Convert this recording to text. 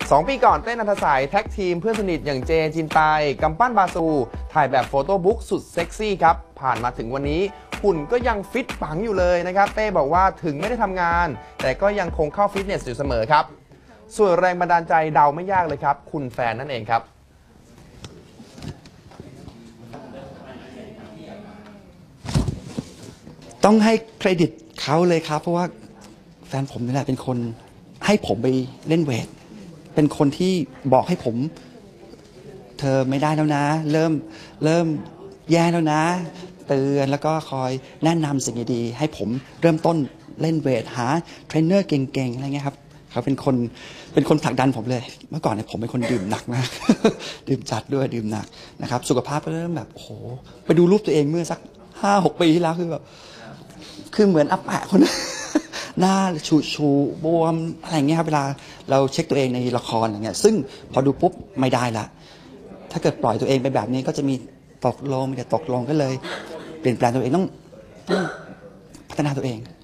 2 ปีก่อนเต้นอัธสายแท็กทีมเพื่อนสนิทอย่างเจจินตายกำปั้นบาซูถ่ายแบบโฟโต้บุ๊กสุดเซ็กซี่ครับผ่านมาถึงวันนี้หุ่นก็ยังฟิตปังอยู่เลยนะครับเต้บอกว่าถึงไม่ได้ทำงานแต่ก็ยังคงเข้าฟิตเนสอยู่เสมอครับส่วนแรงบันดาลใจเดาไม่ยากเลยครับคุณแฟนนั่นเองครับต้องให้เครดิตเขาเลยครับเพราะว่าแฟนผมนี่แหละเป็นคนให้ผมไปเล่นเวทเป็นคนที่บอกให้ผมเธอไม่ได้แล้วนะเริ่มแย่แล้วนะเตือนแล้วก็คอยแนะนำสิ่งดีๆให้ผมเริ่มต้นเล่นเวทหาเทรนเนอร์เก่งๆอะไรเงี้ยครับเขาเป็นคนผลักดันผมเลยเมื่อก่อนเนี่ยผมเป็นคนดื่มหนักมาก ดื่มจัดด้วยดื่มหนักนะครับสุขภาพก็เริ่มแบบโอ้โหไปดูรูปตัวเองเมื่อสัก5-6 ปีที่แล้วคือแบบคือเหมือนอัปแปะคน หน้าชูบวมอะไรเงี้ยครับเวลาเราเช็คตัวเองในละครอย่างเงี้ยซึ่งพอดูปุ๊บไม่ได้ละถ้าเกิดปล่อยตัวเองไปแบบนี้ก็จะมีตกลงก็เลยเปลี่ยนแปลงตัวเองต้องพัฒนาตัวเอง